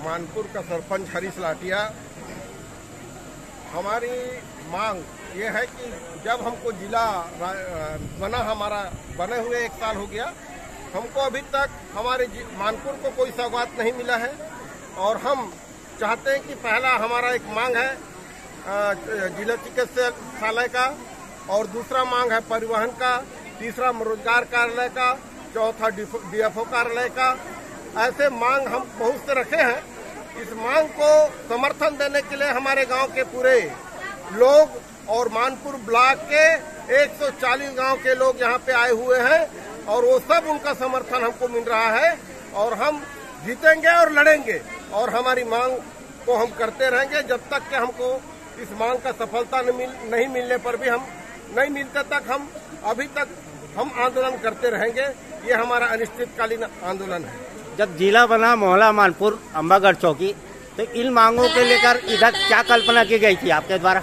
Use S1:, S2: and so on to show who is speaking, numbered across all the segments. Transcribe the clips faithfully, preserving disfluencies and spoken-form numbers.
S1: मानपुर का सरपंच हरीश लाटिया। हमारी मांग ये है कि जब हमको जिला बना, हमारा बने हुए एक साल हो गया, हमको अभी तक हमारे मानपुर को कोई सौगात नहीं मिला है। और हम चाहते हैं कि पहला हमारा एक मांग है जिला चिकित्सालय का, और दूसरा मांग है परिवहन का, तीसरा रोजगार कार्यालय का, चौथा डीएफओ कार्यालय का। ऐसे मांग हम बहुत से रखे हैं। इस मांग को समर्थन देने के लिए हमारे गांव के पूरे लोग और मानपुर ब्लॉक के एक सौ चालीस गांव के लोग यहाँ पे आए हुए हैं, और वो सब उनका समर्थन हमको मिल रहा है। और हम जीतेंगे और लड़ेंगे, और हमारी मांग को हम करते रहेंगे जब तक कि हमको इस मांग का सफलता नहीं मिलने पर भी हम नहीं मिलते तक हम अभी तक हम आंदोलन करते रहेंगे। ये हमारा अनिश्चितकालीन आंदोलन है।
S2: जब जिला बना मोहला मानपुर अंबागढ़ चौकी, तो इन मांगों के लेकर इधर क्या कल्पना की गई थी आपके द्वारा?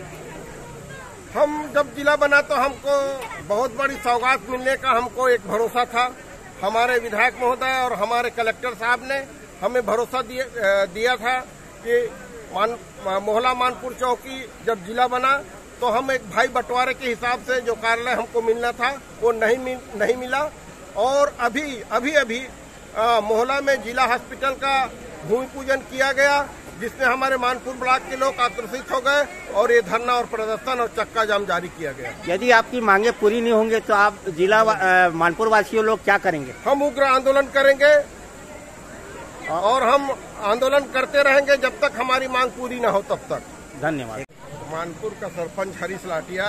S1: हम जब जिला बना तो हमको बहुत बड़ी सौगात मिलने का हमको एक भरोसा था। हमारे विधायक महोदय और हमारे कलेक्टर साहब ने हमें भरोसा दिया, दिया था कि मान मोहला मानपुर चौकी जब जिला बना तो हम एक भाई बंटवारे के हिसाब से जो कार्यालय हमको मिलना था वो नहीं मिल, नहीं मिला। और अभी अभी अभी आ, मोहला में जिला हॉस्पिटल का भूमि पूजन किया गया, जिसमें हमारे मानपुर ब्लॉक के लोग आक्रोशित हो गए, और ये धरना और प्रदर्शन और चक्का जाम जारी किया गया।
S2: यदि आपकी मांगे पूरी नहीं होंगे तो आप जिला मानपुर वासियों लोग क्या करेंगे?
S1: हम उग्र आंदोलन करेंगे, और हम आंदोलन करते रहेंगे जब तक हमारी मांग पूरी न हो तब तक।
S2: धन्यवाद।
S1: मानपुर का सरपंच हरीश लाटिया।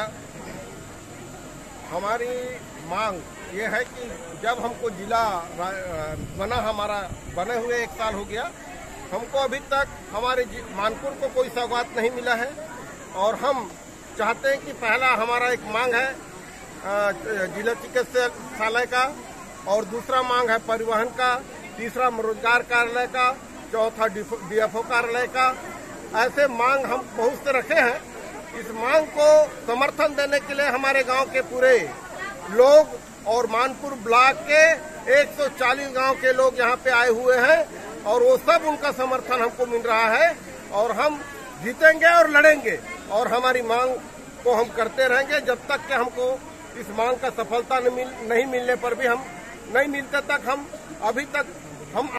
S1: हमारी मांग ये है कि जब हमको जिला बना, हमारा बने हुए एक साल हो गया, हमको अभी तक हमारे मानपुर को कोई सौगात नहीं मिला है। और हम चाहते हैं कि पहला हमारा एक मांग है जिला चिकित्सालय का, और दूसरा मांग है परिवहन का, तीसरा रोजगार कार्यालय का, चौथा डीएफओ कार्यालय का। ऐसे मांग हम बहुत से रखे हैं। इस मांग को समर्थन देने के लिए हमारे गांव के पूरे लोग और मानपुर ब्लॉक के एक सौ चालीस गांव के लोग यहाँ पे आए हुए हैं, और वो सब उनका समर्थन हमको मिल रहा है। और हम जीतेंगे और लड़ेंगे, और हमारी मांग को हम करते रहेंगे जब तक कि हमको इस मांग का सफलता नहीं मिलने पर भी हम नहीं मिलते तक हम अभी तक हम